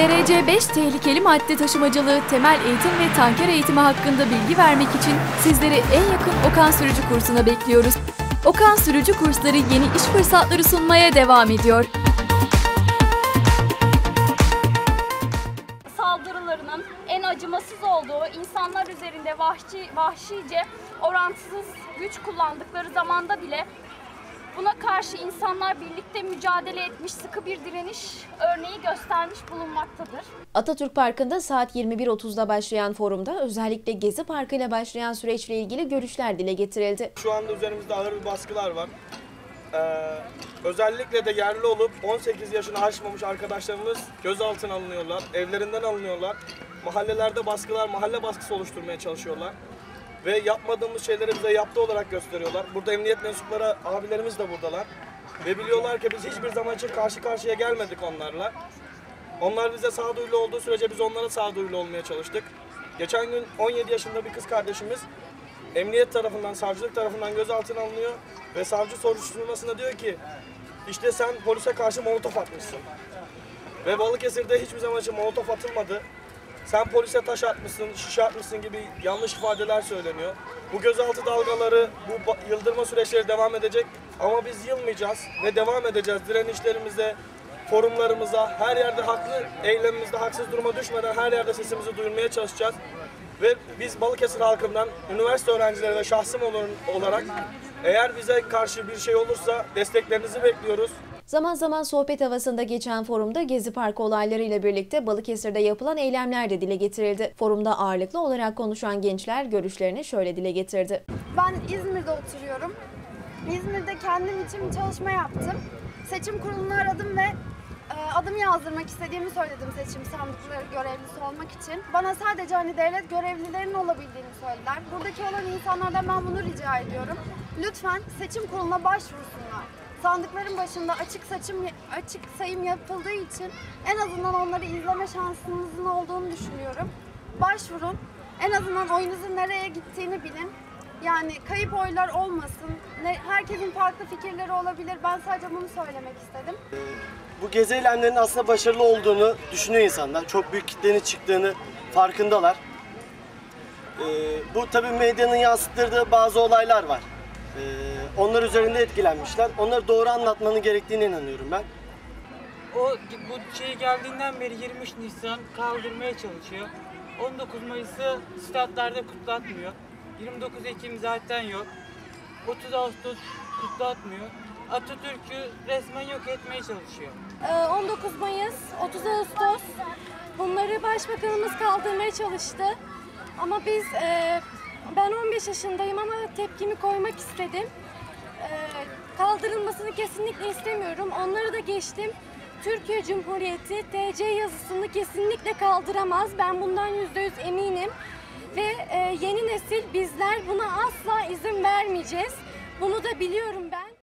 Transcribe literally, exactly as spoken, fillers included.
T R C beş tehlikeli madde taşımacılığı, temel eğitim ve tanker eğitimi hakkında bilgi vermek için sizleri en yakın Okan Sürücü kursuna bekliyoruz. Okan Sürücü kursları yeni iş fırsatları sunmaya devam ediyor. Saldırılarının en acımasız olduğu, insanlar üzerinde vahşi, vahşice, orantısız güç kullandıkları zamanda bile buna karşı insanlar birlikte mücadele etmiş, sıkı bir direniş örneği göstermiş bulunmaktadır. Atatürk Parkı'nda saat yirmi bir otuzda başlayan forumda özellikle Gezi Parkı ile başlayan süreçle ilgili görüşler dile getirildi. Şu anda üzerimizde ağır bir baskılar var. Ee, özellikle de yerli olup on sekiz yaşını aşmamış arkadaşlarımız gözaltına alınıyorlar, evlerinden alınıyorlar. Mahallelerde baskılar, mahalle baskısı oluşturmaya çalışıyorlar. Ve yapmadığımız şeyleri bize yaptığı olarak gösteriyorlar. Burada emniyet mensupları, abilerimiz de buradalar. Ve biliyorlar ki biz hiçbir zaman için karşı karşıya gelmedik onlarla. Onlar bize sağduyulu olduğu sürece biz onlara sağduyulu olmaya çalıştık. Geçen gün on yedi yaşında bir kız kardeşimiz emniyet tarafından, savcılık tarafından gözaltına alınıyor. Ve savcı soruşturmasında diyor ki işte sen polise karşı molotof atmışsın. Ve Balıkesir'de hiçbir zaman için molotof atılmadı. Sen polise taş atmışsın, şişe atmışsın gibi yanlış ifadeler söyleniyor. Bu gözaltı dalgaları, bu yıldırma süreçleri devam edecek ama biz yılmayacağız ve devam edeceğiz. Direnişlerimize, forumlarımıza, her yerde haklı eylemimizde haksız duruma düşmeden her yerde sesimizi duyurmaya çalışacağız. Ve biz Balıkesir halkından, üniversite öğrencileri ve şahsım olarak eğer bize karşı bir şey olursa desteklerinizi bekliyoruz. Zaman zaman sohbet havasında geçen forumda Gezi Parkı olaylarıyla birlikte Balıkesir'de yapılan eylemler de dile getirildi. Forumda ağırlıklı olarak konuşan gençler görüşlerini şöyle dile getirdi. Ben İzmir'de oturuyorum. İzmir'de kendim için bir çalışma yaptım. Seçim kurulunu aradım ve e, adım yazdırmak istediğimi söyledim seçim sandıkları görevlisi olmak için. Bana sadece hani devlet görevlilerinin olabildiğini söylediler. Buradaki olan insanlardan ben bunu rica ediyorum. Lütfen seçim kuruluna başvursunlar. Sandıkların başında açık saçım açık sayım yapıldığı için en azından onları izleme şansınızın olduğunu düşünüyorum. Başvurun. En azından oyunuzun nereye gittiğini bilin. Yani kayıp oylar olmasın. Ne, herkesin farklı fikirleri olabilir. Ben sadece bunu söylemek istedim. Bu gezi eylemlerinin aslında başarılı olduğunu düşünüyor insanlar. Çok büyük kitlenin çıktığını farkındalar. Ee, bu tabii medyanın yansıttırdığı bazı olaylar var. Ee, onlar üzerinde etkilenmişler. Onları doğru anlatmanın gerektiğine inanıyorum ben. O bu şey geldiğinden beri yirmi üç Nisan kaldırmaya çalışıyor. on dokuz Mayıs'ı statlarda kutlatmıyor. yirmi dokuz Ekim zaten yok. otuz Ağustos kutlatmıyor. Atatürk'ü resmen yok etmeye çalışıyor. on dokuz Mayıs, otuz Ağustos bunları başbakanımız kaldırmaya çalıştı. Ama biz ben on beş yaşındayım ama tepkimi koymak istedim. Kaldırılmasını kesinlikle istemiyorum. Onları da geçtim. Türkiye Cumhuriyeti T C yazısını kesinlikle kaldıramaz. Ben bundan yüzde yüz eminim. Ve yeni nesil bizler buna asla izin vermeyeceğiz. Bunu da biliyorum ben.